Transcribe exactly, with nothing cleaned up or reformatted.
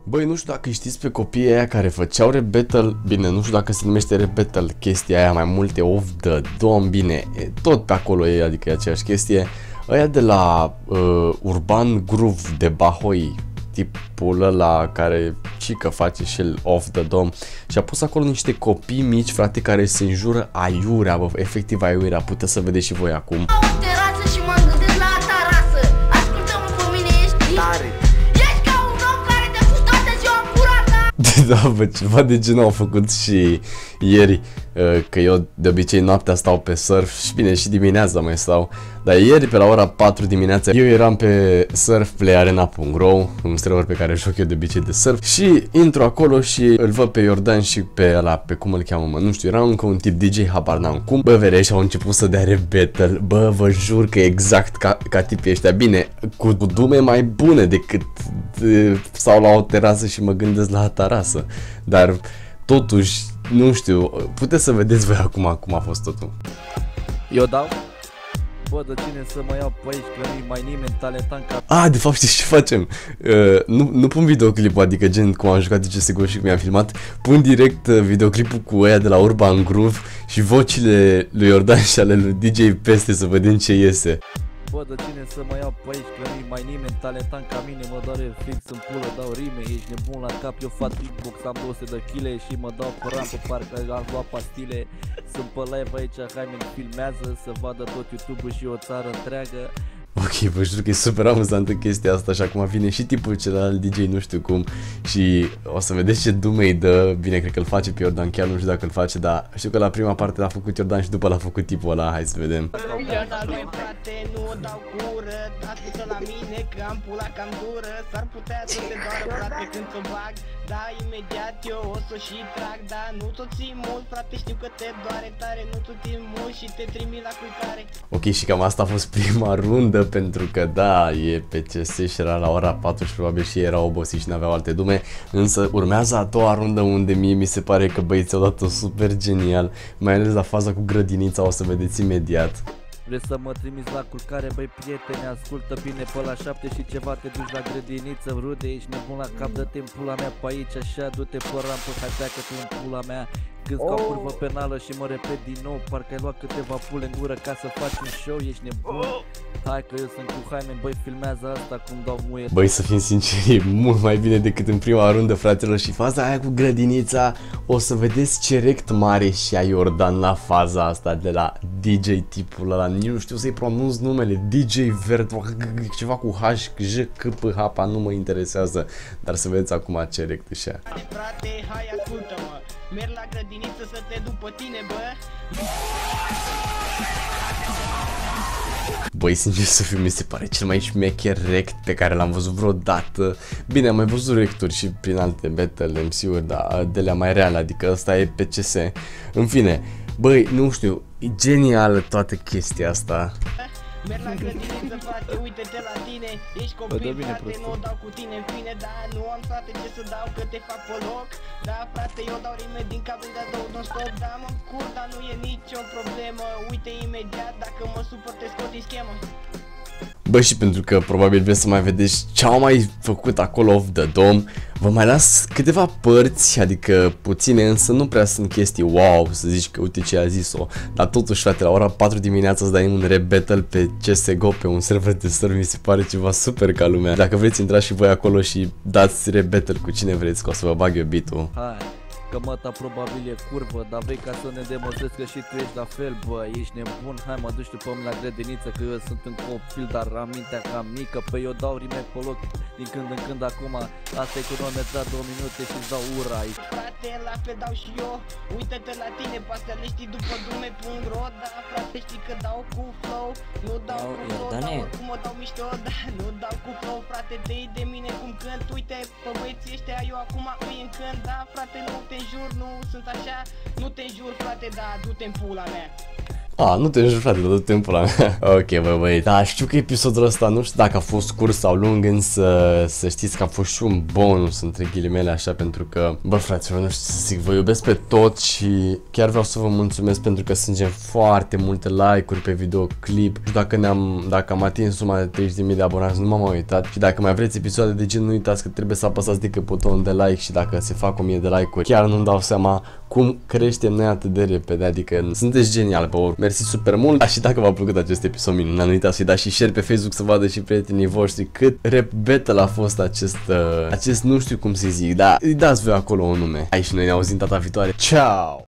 Băi, nu știu dacă știți pe copiii aia care făceau rap battle, bine, nu știu dacă se numește rap battle chestia aia, mai multe off the dome, bine, tot pe acolo e, adică e aceeași chestie. Aia de la uh, Urban Groove de Bahoi, tipul ăla care cică face și el off the dome, și a pus acolo niște copii mici, frate, care se înjură aiurea, bă, efectiv aiurea, puteți să vedeți și voi acum. Da, bă, ceva de genul au făcut și ieri, că eu de obicei noaptea stau pe surf și bine, și dimineața mai stau, dar ieri pe la ora patru dimineața eu eram pe surfplayarena punct ro, un server pe care joc eu de obicei de surf, și intru acolo și îl văd pe Iordan și pe ăla, pe cum îl cheamă, mă, nu știu, era încă un tip D J, habar n-am cum, bă, vere, și au început să dea rap battle, bă, vă jur că e exact ca, ca tipii ăștia, bine, cu dume mai bune decât stau la o terasă și mă gândesc la terasă, dar totuși, nu știu, puteți să vedeți voi acum cum a fost totul. Eu dau? Bă, de cine să mă iau pe aici, că nu-i mai nimeni talentant ca... Ah, de fapt știți ce facem? Uh, nu, nu pun videoclipul, adică gen cum am jucat de C S G O și cum i-am filmat, pun direct uh, videoclipul cu ăia de la Urban Groove și vocile lui Iordan și ale lui D J peste, să vedem ce iese. Bă, de cine să mă iau pe aici, că nu-i mai nimeni talentant ca mine, mă doare fix în pulă, dau rime, ești nebun la cap, eu fac beatbox, am două sute de chile și mă dau pe rampă, parcă am luat pastile. Sunt pe live aici, hai mi filmează, să vadă tot YouTube-ul și o țară întreagă. Ok, vă jur că e super amuzantă chestia asta și acum vine și tipul celălalt D J, nu știu cum, și o să vedeți ce dume îi dă. Bine, cred că îl face pe Iordan, chiar nu știu dacă îl face, dar știu că la prima parte l-a făcut Iordan și după l-a făcut tipul ăla, hai să vedem. Da, imediat eu o să și trag, da, nu tot ții mult, frate, știu că te doare tare, nu tot ții mult și te trimit la culcare. Ok, și cam asta a fost prima rundă, pentru că da, e pe C S și era la ora patru și probabil și era obosit și n-aveau alte dume, însă urmează a doua rundă unde mie mi se pare că băieții au dat-o super genial, mai ales la faza cu grădinița, o să vedeți imediat. Vrei să mă trimiți la culcare, băi prietene, ascultă bine, pe la șapte și ceva te duci la grădiniță, rude, ești nebun la cap, dă-te în pula mea pe aici, așa, du-te pe rampă, hai pleacă-te în pula mea. Când ca o curvă penală și mă repet din nou, parcă ai luat câteva pule în gură ca să faci un show, ești nebun? Hai că eu sunt cu Jaime, băi, filmează asta cum dau muie. Băi, să fim sinceri, e mult mai bine decât în prima rundă, fratelor, și faza aia cu grădinița, o să vedeți ce rect mare și a Iordan la faza asta de la D J tipul ăla, nici nu știu să-i pronunț numele, D J Vert, ceva cu H, J, K, P, H, nu mă interesează, dar să vedeți acum ce rect își ia. Frate, hai ascultă-mă, merg la grădiniță să te duc pe tine, bă. Băi, sincer să fiu, mi se pare cel mai șmecher rect pe care l-am văzut vreodată. Bine, am mai văzut recturi și prin alte battle M C-uri, dar de la mai reale, adică ăsta e pe C S. În fine, băi, nu știu, e genială toată chestia asta. Merg la grădiniță, frate, uite-te la tine, ești copil, frate, nu o dau cu tine, în fine, da, nu am, frate, ce să dau, că te fac pe loc. Da, frate, eu dau rime din cap, îmi dau non-stop, da, mă cur, dar nu e nicio problemă. Uite imediat, dacă mă supăr, te scot din schemă. Bă, și pentru că probabil vreți să mai vedeți ce au mai făcut acolo off the dome, vă mai las câteva părți, adică puține, însă nu prea sunt chestii wow, să zici că uite ce a zis-o. Dar totuși, frate, la ora patru dimineața să dai un rap battle pe C S G O, pe un server de surf, mi se pare ceva super ca lumea. Dacă vreți, intrați și voi acolo și dați rap battle cu cine vreți, că o să vă bag eu beat-ul. Hai, că măta probabil e curvă, dar vrei ca să ne demonstrezi că și tu ești la fel, bă, ești nebun, hai mă duci tu pe mine la grădiniță, că eu sunt în copil, dar am mintea cam mică, pe eu dau rime pe loc din când în când acum, asta e cronometrat două minute și îți dau ura aici. Frate, la fel dau și eu, uite-te la tine, pastea le știi după dume punct ro, da, frate, știi că dau cu flow, nu dau cu flow, dar oricum o dau mișto, da, nu dau cu flow, frate, te iei de mine cum cânt, uite, pe băieții ăștia eu acum îi încânt, da, frate, nu te înjur, nu sunt așa, nu te înjur, frate, da, du-te în pula mea. A, nu te înjuri, frate, tot timpul la mea. Ok, băi, băi, da, știu că episodul ăsta, nu știu dacă a fost scurt sau lung, însă să știți că a fost și un bonus, între ghilimele, așa, pentru că, bă, fraților, nu știu ce să zic, vă iubesc pe tot și chiar vreau să vă mulțumesc pentru că strângem foarte multe like-uri pe videoclip. Și dacă ne-am, dacă am atins suma de treizeci de mii de abonați, nu m-am mai uitat. Și dacă mai vreți episoade de gen, nu uitați că trebuie să apăsați de butonul de like și dacă se fac o mie de like-uri, chiar nu-mi dau seama cum creștem noi atât de repede, adică sunteți geniali, bă, mersi super mult. Și dacă v-a plăcut acest episod minunat, nu uitați să-i dați și share pe Facebook să vadă și prietenii voștri cât rap battle a fost acest, uh, acest nu știu cum să zic, dar îi dați voi acolo un nume. Aici noi ne auzim data viitoare. Ciao!